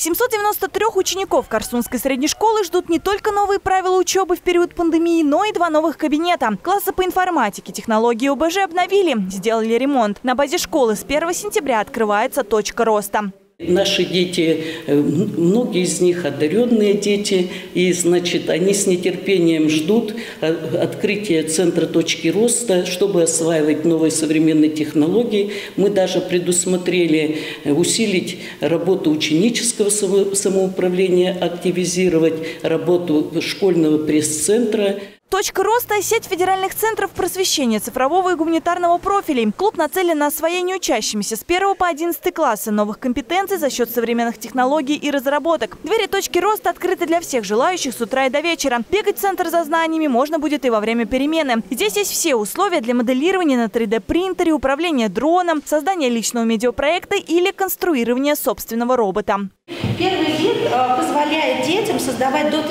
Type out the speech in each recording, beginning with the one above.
793 учеников Корсунской средней школы ждут не только новые правила учебы в период пандемии, но и 2 новых кабинета. Классы по информатике, технологии ОБЖ обновили, сделали ремонт. На базе школы с 1 сентября открывается точка роста. Наши дети, многие из них одаренные дети, и, значит, они с нетерпением ждут открытия центра точки роста, чтобы осваивать новые современные технологии. Мы даже предусмотрели усилить работу ученического самоуправления, активизировать работу школьного пресс-центра. Точка роста – сеть федеральных центров просвещения цифрового и гуманитарного профилей. Клуб нацелен на освоение учащимися с 1 по 11 классы новых компетенций за счет современных технологий и разработок. Двери точки роста открыты для всех желающих с утра и до вечера. Бегать в центр за знаниями можно будет и во время перемены. Здесь есть все условия для моделирования на 3D-принтере, управления дроном, создания личного медиапроекта или конструирования собственного робота. Первый вид позволяет детям создавать до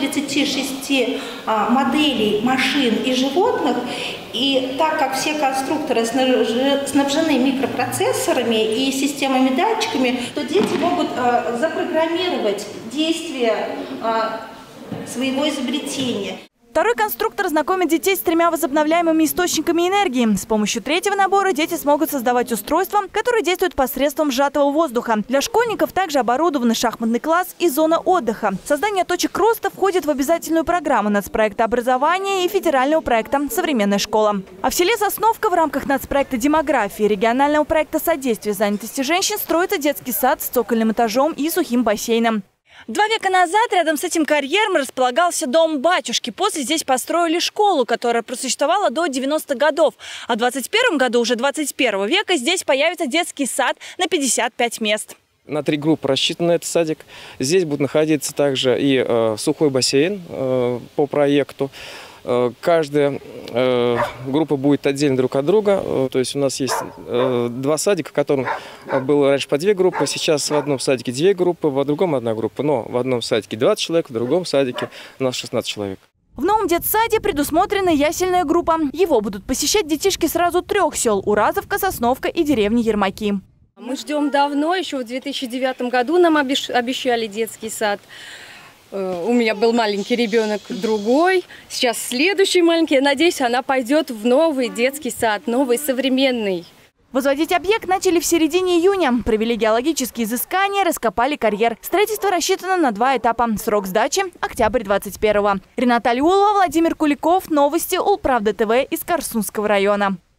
36 моделей машин и животных. И так как все конструкторы снабжены микропроцессорами и системами-датчиками, то дети могут запрограммировать действия своего изобретения. Второй конструктор знакомит детей с 3 возобновляемыми источниками энергии. С помощью третьего набора дети смогут создавать устройства, которые действуют посредством сжатого воздуха. Для школьников также оборудованы шахматный класс и зона отдыха. Создание точек роста входит в обязательную программу нацпроекта образования и федерального проекта «Современная школа». А в селе Сосновка в рамках нацпроекта демографии и регионального проекта содействия занятости женщин строится детский сад с цокольным этажом и сухим бассейном. 2 века назад рядом с этим карьером располагался дом батюшки. После здесь построили школу, которая просуществовала до 90-х годов. А в 21 году, уже 21 века, здесь появится детский сад на 55 мест. На 3 группы рассчитан этот садик. Здесь будет находиться также и сухой бассейн по проекту. Каждая группа будет отдельно друг от друга. То есть у нас есть 2 садика, в котором было раньше по 2 группы. Сейчас в одном садике 2 группы, в другом 1 группа. Но в одном садике 20 человек, в другом садике у нас 16 человек. В новом детсаде предусмотрена ясельная группа. Его будут посещать детишки сразу 3 сел – Уразовка, Сосновка и деревни Ермаки. Мы ждем давно, еще в 2009 году нам обещали детский сад. У меня был маленький ребенок, другой. Сейчас следующий маленький. Я надеюсь, она пойдет в новый детский сад, новый, современный. Возводить объект начали в середине июня. Провели геологические изыскания, раскопали карьер. Строительство рассчитано на 2 этапа. Срок сдачи – октябрь 21-го. Рената Алиулова, Владимир Куликов. Новости Улправда ТВ из Корсунского района.